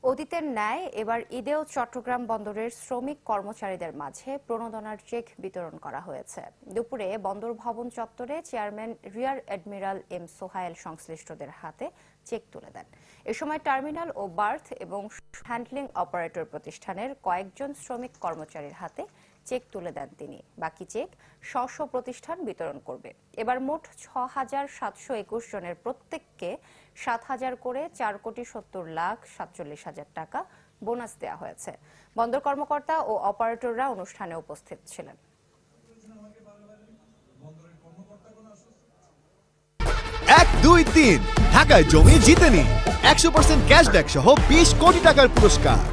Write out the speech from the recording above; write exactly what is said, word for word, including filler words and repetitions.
অতীতের ন্যায় এবার ঈদেও চট্টগ্রাম বন্দরের শ্রমিক কর্মচারীদের মাঝে প্রণোদনার চেক বিতরণ করা হয়েছে। দুপুরে বন্দর ভবন চত্বরে chairman rear admiral M Sohail সংশ্লিষ্টদের হাতে চেক তুলে দেন। এ সময় টার্মিনাল ও বার্থ এবং হ্যান্ডলিং অপারেটর প্রতিষ্ঠানের কয়েকজন শ্রমিক কর্মচারীর হাতে চেক তুলে দেন তিনি। বাকি চেক স্ব স্ব প্রতিষ্ঠান বিতরণ করবে। এবার মোট ছ হাজার সাতশো একুশ জনের প্রত্যেককে সাত হাজার করে চার কোটি সত্তর লাখ সাতচল্লিশ হাজার টাকা বোনাস দেওয়া হয়েছে। বন্দর কর্মকর্তা ও অপারেটররা অনুষ্ঠানে উপস্থিত ছিলেন। এক দুই তিন ঢাকায় জমি জিতে নিন একশো পার্সেন্ট ক্যাশব্যাক সহ বিশ কোটি টাকার পুরস্কার।